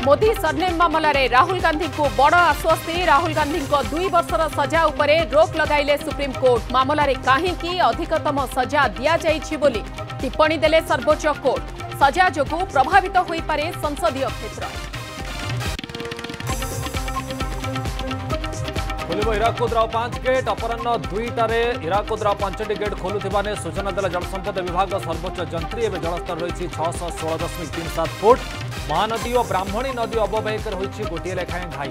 Modi surname मामलें राहुल गांधी को बड़ आश्वस्ति। राहुल गांधी को 2 वर्षर सजा उपरे रोक लगाइले सुप्रीमकोर्ट। मामलें कहीं अधिकतम सजा दि जाइछि बोली टिप्पणी देले सर्वोच्च कोर्ट। सजा जोगु प्रभावित होई पारे संसदीय क्षेत्र। खोलिब हीराकुदराव 5 गेट। अपराह 2टारे हीराकुदराव 5टी गेट खोलुवा ने सूचना देला जलसंपद विभाग सर्वोच्च जंत्री। एवं जलस्तर रही 616.37 फुट। महानदी और ब्राह्मणी नदी अवबाहिक रही गोटे लेखाएं घाई।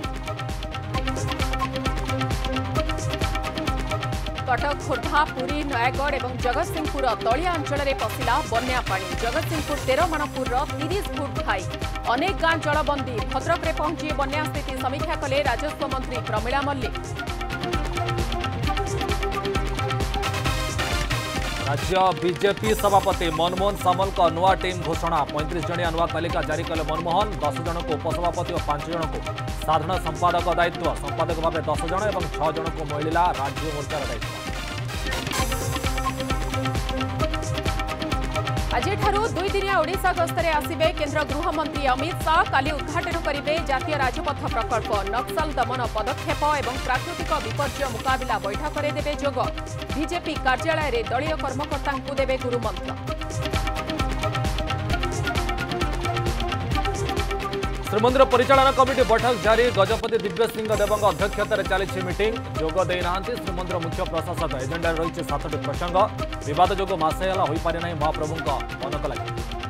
कटक खोर्धा पुरी नयागढ़ और जगतसिंहपुर तलिया अंचल में पशिला बन्या पानी। जगतसिंहपुर 13 मणपुर 30 फुट घाई। अनेक गां जलबंदी। भद्रक में पहुंची बन्या स्थिति समीक्षा कले राजस्व मंत्री प्रमिला मल्लिक। राज्य बीजेपी सभापति मनमोहन सामल का नुआ टीम घोषणा। 35 जणिया नुआ तालिका जारी कले मनमोहन। 10 जन को उपसभापति और 5 जन को साधारण संपादक दायित्व। संपादक भाव 10 जन और 6 जन को मिला राज्य मोर्चार दायित्व। आज 2 दिनिया ओडिशा गस्तरे आसिबे केंद्र गृहमंत्री अमित शाह। काली उद्घाटन करिबे जातीय राजपथ प्रकल्प। नक्सल दमन पदक्षेप और प्राकृतिक विपर्यय मुकाबला बैठक में देवे जोग। बीजेपी कार्यालय में दलीय कर्मकर्ता को देवे गुरुमंत्र। श्रीमंदिर परिचालन कमिटी बैठक जारी। गजपति दिव्य सिंह देव अध्यक्षतार चली मीटिंग। जोग देना श्रीमंदिर मुख्य प्रशासक। एजेंडा रही 7टी प्रसंग। विवाद जो मसे हो पारे ना महाप्रभु मनक लगे।